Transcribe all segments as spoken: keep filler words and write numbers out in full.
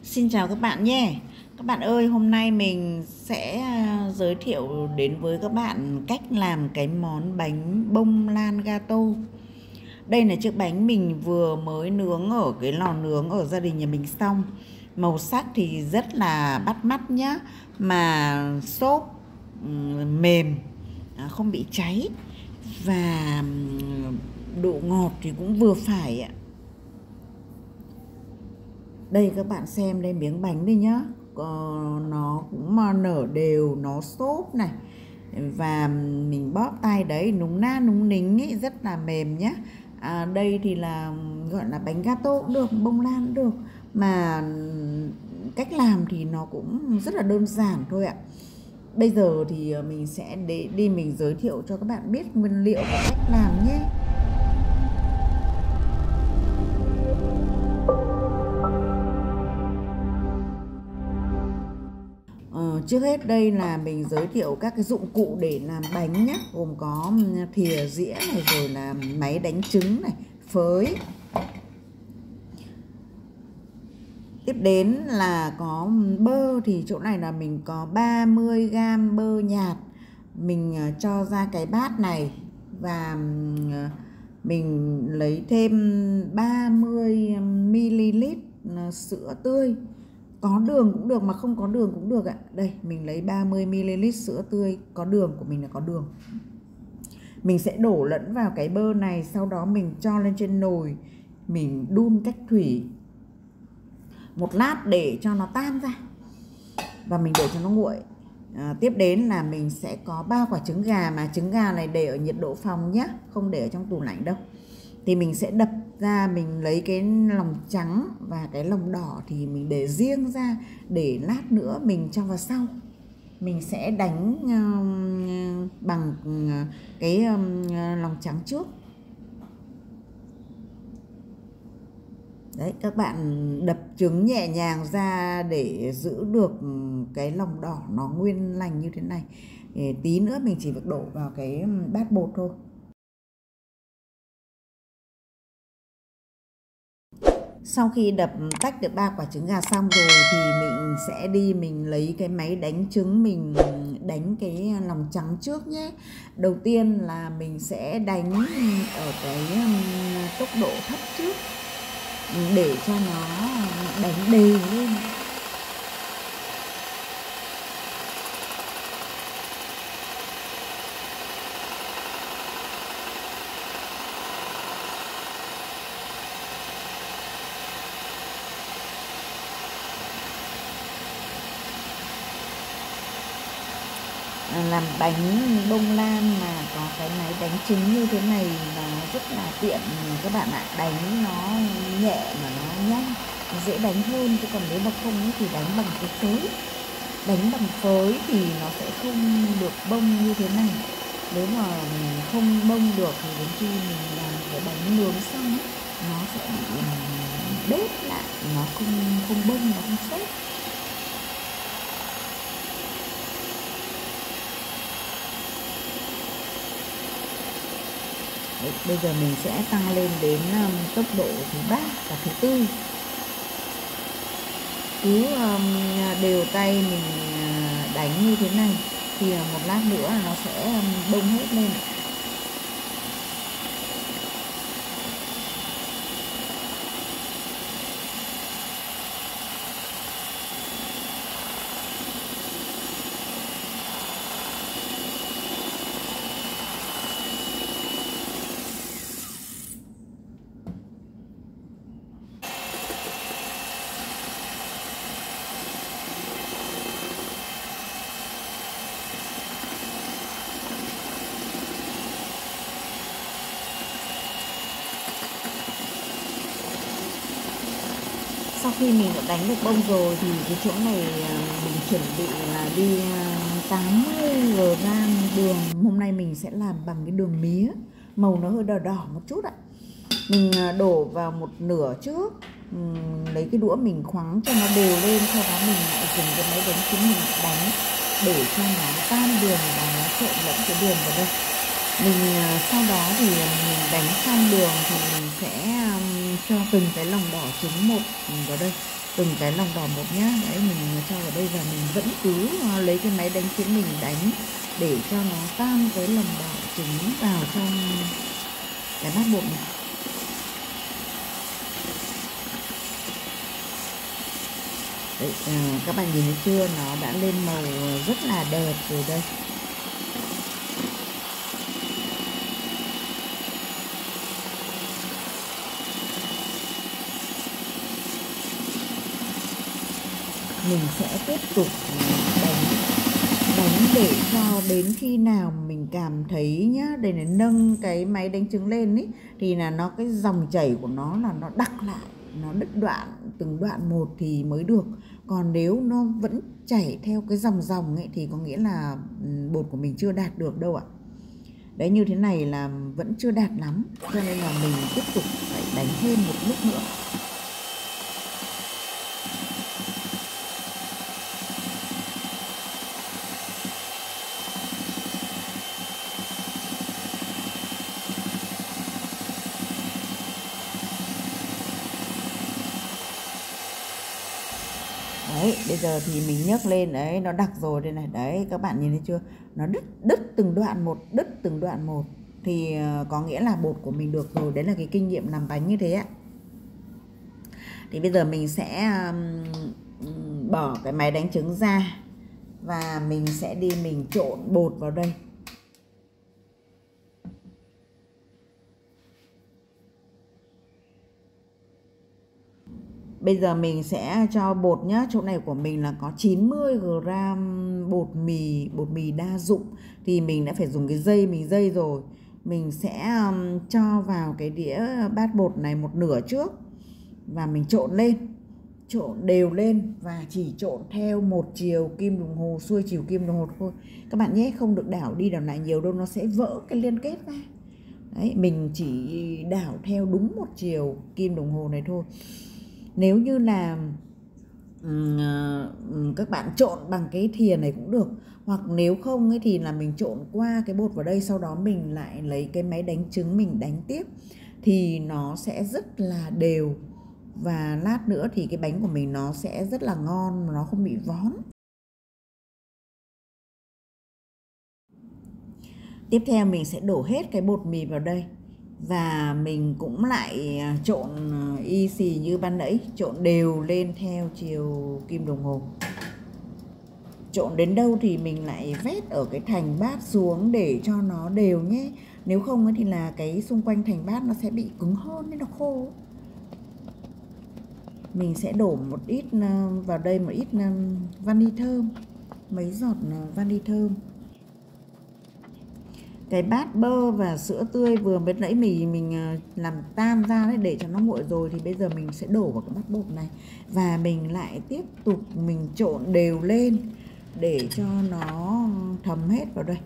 Xin chào các bạn nhé. Các bạn ơi, hôm nay mình sẽ giới thiệu đến với các bạn cách làm cái món bánh bông lan gato. Đây là chiếc bánh mình vừa mới nướng ở cái lò nướng ở gia đình nhà mình xong. Màu sắc thì rất là bắt mắt nhá, mà xốp mềm, không bị cháy, và độ ngọt thì cũng vừa phải ạ. Đây các bạn xem đây, miếng bánh đây nhá, nó cũng mà nở đều, nó xốp này, và mình bóp tay đấy núng na núng nính ấy, rất là mềm nhá. À, đây thì là gọi là bánh gato cũng được, bông lan cũng được, mà cách làm thì nó cũng rất là đơn giản thôi ạ. Bây giờ thì mình sẽ đi, đi mình giới thiệu cho các bạn biết nguyên liệu và cách làm nhé. Ờ, trước hết đây là mình giới thiệu các cái dụng cụ để làm bánh nhé, gồm có thìa, dĩa này, rồi là máy đánh trứng này, phới. Tiếp đến là có bơ, thì chỗ này là mình có ba mươi gam bơ nhạt. Mình cho ra cái bát này và mình lấy thêm ba mươi mi li lít sữa tươi. Có đường cũng được mà không có đường cũng được ạ. Đây, mình lấy ba mươi mi li lít sữa tươi, có đường của mình là có đường. Mình sẽ đổ lẫn vào cái bơ này, sau đó mình cho lên trên nồi, mình đun cách thủy một lát để cho nó tan ra, và mình để cho nó nguội. À, tiếp đến là mình sẽ có ba quả trứng gà, mà trứng gà này để ở nhiệt độ phòng nhé, không để ở trong tủ lạnh đâu. Thì mình sẽ đập ra, mình lấy cái lòng trắng và cái lòng đỏ thì mình để riêng ra, để lát nữa mình cho vào sau. Mình sẽ đánh uh, bằng uh, cái um, lòng trắng trước. Đấy, các bạn đập trứng nhẹ nhàng ra để giữ được cái lòng đỏ nó nguyên lành như thế này. Để tí nữa mình chỉ việc đổ vào cái bát bột thôi. Sau khi đập tách được ba quả trứng gà xong rồi thì mình sẽ đi mình lấy cái máy đánh trứng, mình đánh cái lòng trắng trước nhé. Đầu tiên là mình sẽ đánh ở cái tốc độ thấp trước để cho nó đánh đều lên. Làm bánh bông lan mà có cái máy đánh trứng như thế này nó rất là tiện các bạn ạ. Đánh nó nhẹ mà nó nhanh, nó dễ đánh hơn. Chứ còn nếu mà không thì đánh bằng cái phới. Đánh bằng phới thì nó sẽ không được bông như thế này. Nếu mà không bông được thì đến khi mình làm cái bánh nướng xong ấy, nó sẽ bị bết lại, nó không không bông, nó không xốp. Đấy, bây giờ mình sẽ tăng lên đến um, tốc độ thứ ba và thứ tư. Cứ um, đều tay mình uh, đánh như thế này thì một lát nữa nó sẽ um, bông hết lên. Sau khi mình đã đánh được bông rồi thì cái chỗ này mình chuẩn bị là đi tám mươi gam đường. Hôm nay mình sẽ làm bằng cái đường mía, màu nó hơi đỏ đỏ một chút ạ. Mình đổ vào một nửa trước, lấy cái đũa mình khoắng cho nó đều lên, sau đó mình lại dùng cái máy đánh trứng mình đánh để cho nó tan đường và nó trộn lẫn cái đường vào đây. Mình sau đó thì mình đánh xong đường thì mình sẽ cho từng cái lòng đỏ trứng một vào đây. từng cái lòng đỏ một nhá. Đấy, mình cho vào đây và mình vẫn cứ lấy cái máy đánh trứng mình đánh để cho nó tan cái lòng đỏ trứng vào trong cái bát bột này. Đấy, à, các bạn nhìn thấy chưa, nó đã lên màu rất là đẹp rồi đây. Mình sẽ tiếp tục đánh đánh để cho đến khi nào mình cảm thấy nhá, đây này, nâng cái máy đánh trứng lên ấy thì là nó cái dòng chảy của nó là nó đặc lại, nó đứt đoạn từng đoạn một thì mới được. Còn nếu nó vẫn chảy theo cái dòng dòng ấy thì có nghĩa là bột của mình chưa đạt được đâu ạ. Đấy, như thế này là vẫn chưa đạt lắm, cho nên là mình tiếp tục phải đánh thêm một lúc nữa. Đấy, bây giờ thì mình nhấc lên, đấy, nó đặc rồi đây này. Đấy, các bạn nhìn thấy chưa? Nó đứt đứt từng đoạn một, đứt từng đoạn một thì có nghĩa là bột của mình được rồi. Đấy là cái kinh nghiệm làm bánh như thế ạ. Thì bây giờ mình sẽ um, bỏ cái máy đánh trứng ra và mình sẽ đi mình trộn bột vào đây. Bây giờ mình sẽ cho bột nhá. Chỗ này của mình là có chín mươi gam bột mì, bột mì đa dụng. Thì mình đã phải dùng cái dây, mình dây rồi. Mình sẽ um, cho vào cái đĩa bát bột này một nửa trước. Và mình trộn lên, trộn đều lên và chỉ trộn theo một chiều kim đồng hồ, xuôi chiều kim đồng hồ thôi. Các bạn nhé, không được đảo đi đảo lại nhiều đâu, nó sẽ vỡ cái liên kết ra. Đấy, mình chỉ đảo theo đúng một chiều kim đồng hồ này thôi. Nếu như là um, các bạn trộn bằng cái thìa này cũng được, hoặc nếu không ấy thì là mình trộn qua cái bột vào đây, sau đó mình lại lấy cái máy đánh trứng mình đánh tiếp thì nó sẽ rất là đều, và lát nữa thì cái bánh của mình nó sẽ rất là ngon, nó không bị vón. Tiếp theo mình sẽ đổ hết cái bột mì vào đây và mình cũng lại trộn y xì như ban nãy, trộn đều lên theo chiều kim đồng hồ. Trộn đến đâu thì mình lại vét ở cái thành bát xuống để cho nó đều nhé. Nếu không thì là cái xung quanh thành bát nó sẽ bị cứng hơn nên nó khô. Mình sẽ đổ một ít vào đây, một ít vani thơm, mấy giọt vani thơm. Cái bát bơ và sữa tươi vừa mới nãy mình mình làm tan ra đấy để cho nó nguội rồi, thì bây giờ mình sẽ đổ vào cái bát bột này và mình lại tiếp tục mình trộn đều lên để cho nó thấm hết vào đây.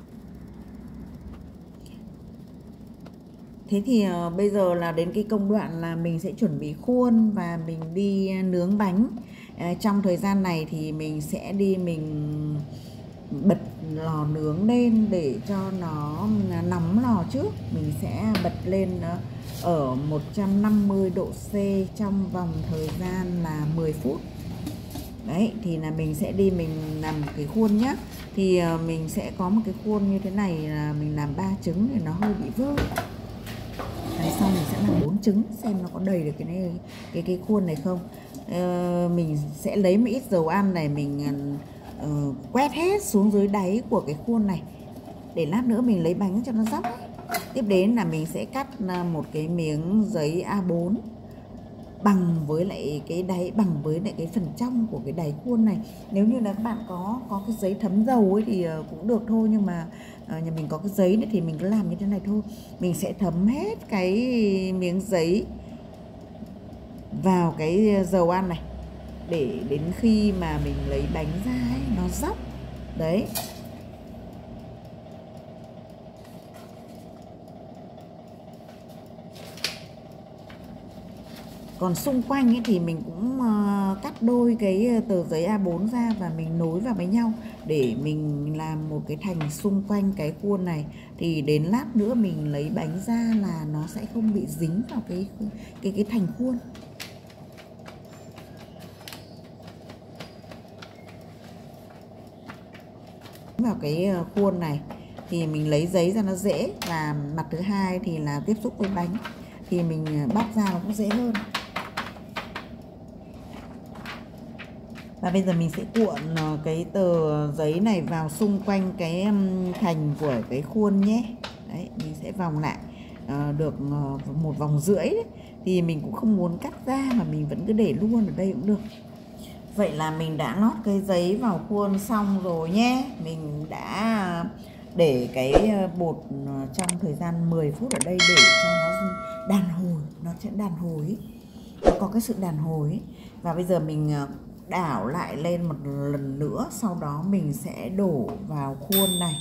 Thế thì uh, bây giờ là đến cái công đoạn là mình sẽ chuẩn bị khuôn và mình đi nướng bánh. Uh, trong thời gian này thì mình sẽ đi mình bật lò nướng lên để cho nó nóng lò trước. Mình sẽ bật lên ở một trăm năm mươi độ C trong vòng thời gian là mười phút. Đấy, thì là mình sẽ đi mình làm cái khuôn nhá. Thì uh, mình sẽ có một cái khuôn như thế này là mình làm ba trứng thì nó hơi bị vơi. Đấy, sau mình sẽ làm bốn trứng xem nó có đầy được cái này, cái cái khuôn này không. Uh, mình sẽ lấy một ít dầu ăn này mình uh, quét hết xuống dưới đáy của cái khuôn này để lát nữa mình lấy bánh cho nó dốc. Tiếp đến là mình sẽ cắt một cái miếng giấy A bốn bằng với lại cái đáy, bằng với lại cái phần trong của cái đáy khuôn này. Nếu như là các bạn có có cái giấy thấm dầu ấy thì cũng được thôi, nhưng mà uh, nhà mình có cái giấy nữa thì mình cứ làm như thế này thôi. Mình sẽ thấm hết cái miếng giấy vào cái dầu ăn này để đến khi mà mình lấy bánh ra ấy, nó dốc. Đấy. Còn xung quanh ấy thì mình cũng uh, cắt đôi cái tờ giấy A bốn ra và mình nối vào với nhau để mình làm một cái thành xung quanh cái khuôn này. Thì đến lát nữa mình lấy bánh ra là nó sẽ không bị dính vào cái cái cái thành khuôn. vào cái khuôn này thì mình lấy giấy ra nó dễ, và mặt thứ hai thì là tiếp xúc với bánh thì mình bóc ra nó cũng dễ hơn. Và bây giờ mình sẽ cuộn cái tờ giấy này vào xung quanh cái thành của cái khuôn nhé. Đấy, mình sẽ vòng lại được một vòng rưỡi đấy. Thì mình cũng không muốn cắt ra mà mình vẫn cứ để luôn ở đây cũng được. Vậy là mình đã lót cái giấy vào khuôn xong rồi nhé. Mình đã để cái bột trong thời gian mười phút ở đây để cho nó đàn hồi, nó sẽ đàn hồi, nó có cái sự đàn hồi. Và bây giờ mình đảo lại lên một lần nữa, sau đó mình sẽ đổ vào khuôn này.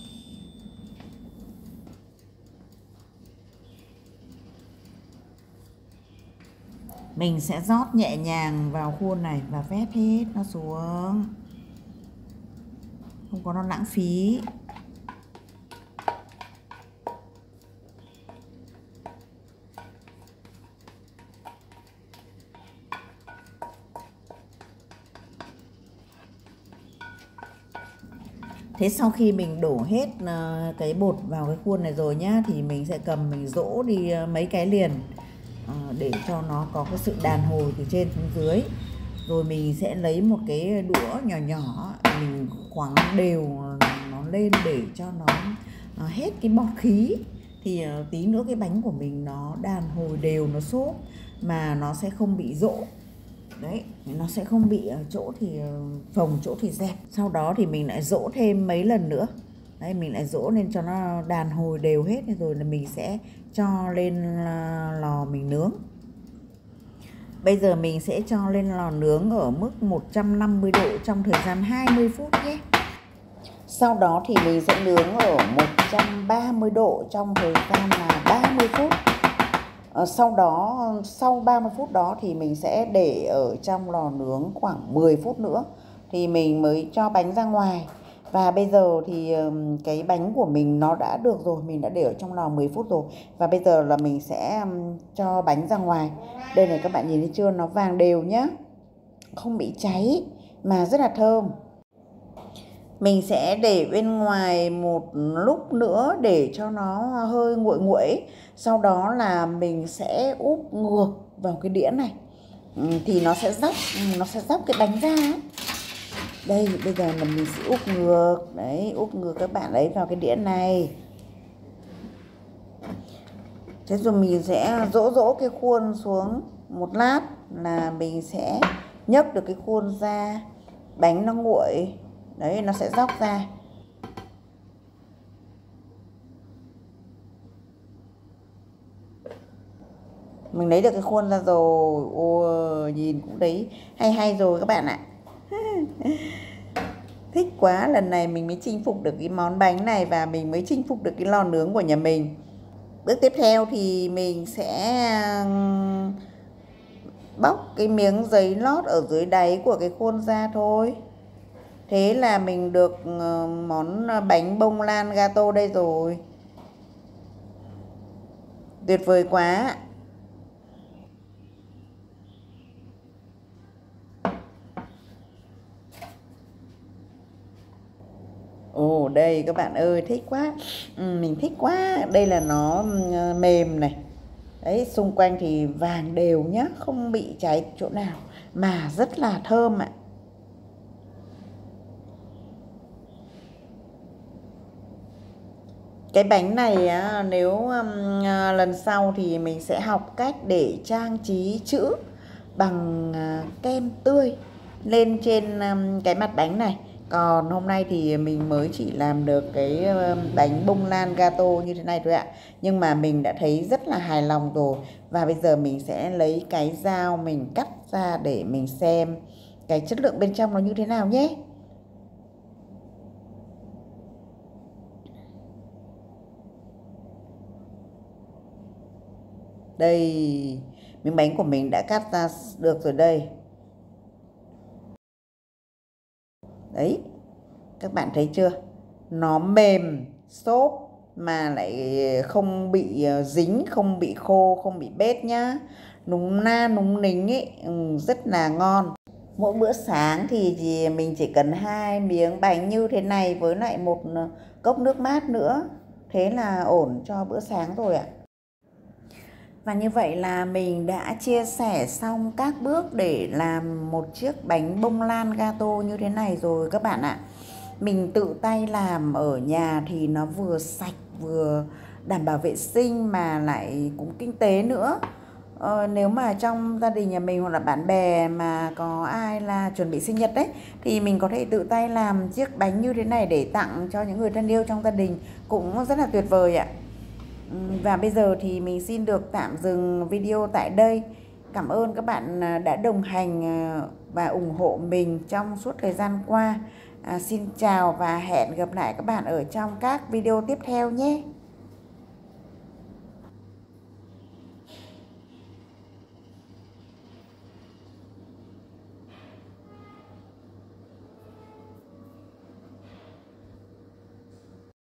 Mình sẽ rót nhẹ nhàng vào khuôn này và vét hết nó xuống, không có nó lãng phí. Thế sau khi mình đổ hết cái bột vào cái khuôn này rồi nhá, thì mình sẽ cầm mình dỗ đi mấy cái liền để cho nó có cái sự đàn hồi từ trên xuống dưới. Rồi mình sẽ lấy một cái đũa nhỏ nhỏ, mình khoắng đều nó lên để cho nó hết cái bọt khí. Thì tí nữa cái bánh của mình nó đàn hồi đều, nó xốp mà nó sẽ không bị rỗ. Đấy, nó sẽ không bị chỗ thì phồng, chỗ thì dẹp. Sau đó thì mình lại dỗ thêm mấy lần nữa. Đấy, mình lại dỗ lên cho nó đàn hồi đều hết, rồi là mình sẽ cho lên lò mình nướng. Bây giờ mình sẽ cho lên lò nướng ở mức một trăm năm mươi độ trong thời gian hai mươi phút nhé. Sau đó thì mình sẽ nướng ở một trăm ba mươi độ trong thời gian là ba mươi phút. Sau đó, sau ba mươi phút đó thì mình sẽ để ở trong lò nướng khoảng mười phút nữa thì mình mới cho bánh ra ngoài. Và bây giờ thì cái bánh của mình nó đã được rồi, mình đã để ở trong lò mười phút rồi. Và bây giờ là mình sẽ cho bánh ra ngoài. Đây này các bạn nhìn thấy chưa, nó vàng đều nhá, không bị cháy mà rất là thơm. Mình sẽ để bên ngoài một lúc nữa để cho nó hơi nguội nguội. Sau đó là mình sẽ úp ngược vào cái đĩa này. Thì nó sẽ dóc, nó sẽ dóc cái bánh ra. Đây, bây giờ là mình sẽ úp ngược. Đấy, úp ngược các bạn ấy vào cái đĩa này. Thế rồi mình sẽ dỗ dỗ cái khuôn xuống một lát là mình sẽ nhấc được cái khuôn ra. Bánh nó nguội. Đấy, nó sẽ dóc ra. Mình lấy được cái khuôn ra rồi. Ôi, nhìn cũng đấy hay hay rồi các bạn ạ. Thích quá, lần này mình mới chinh phục được cái món bánh này và mình mới chinh phục được cái lò nướng của nhà mình. Bước tiếp theo thì mình sẽ bóc cái miếng giấy lót ở dưới đáy của cái khuôn ra thôi. Thế là mình được món bánh bông lan gato đây rồi. Tuyệt vời quá. Ồ, đây các bạn ơi, thích quá. Ừ, mình thích quá. Đây là nó mềm này. Đấy, xung quanh thì vàng đều nhá, không bị cháy chỗ nào mà rất là thơm ạ. Cái bánh này á, nếu um, lần sau thì mình sẽ học cách để trang trí chữ bằng uh, kem tươi lên trên um, cái mặt bánh này. Còn hôm nay thì mình mới chỉ làm được cái um, bánh bông lan gato như thế này thôi ạ. Nhưng mà mình đã thấy rất là hài lòng rồi. Và bây giờ mình sẽ lấy cái dao mình cắt ra để mình xem cái chất lượng bên trong nó như thế nào nhé. Đây, miếng bánh của mình đã cắt ra được rồi đây. Đấy, các bạn thấy chưa? Nó mềm, xốp mà lại không bị dính, không bị khô, không bị bết nhá. Núng na, núng nính ấy, rất là ngon. Mỗi bữa sáng thì, thì mình chỉ cần hai miếng bánh như thế này với lại một cốc nước mát nữa. Thế là ổn cho bữa sáng rồi ạ. Và như vậy là mình đã chia sẻ xong các bước để làm một chiếc bánh bông lan gato như thế này rồi các bạn ạ. Mình tự tay làm ở nhà thì nó vừa sạch vừa đảm bảo vệ sinh mà lại cũng kinh tế nữa. Ờ, nếu mà trong gia đình nhà mình hoặc là bạn bè mà có ai là chuẩn bị sinh nhật đấy thì mình có thể tự tay làm chiếc bánh như thế này để tặng cho những người thân yêu trong gia đình, cũng rất là tuyệt vời ạ. Và bây giờ thì mình xin được tạm dừng video tại đây. Cảm ơn các bạn đã đồng hành và ủng hộ mình trong suốt thời gian qua. À, xin chào và hẹn gặp lại các bạn ở trong các video tiếp theo nhé.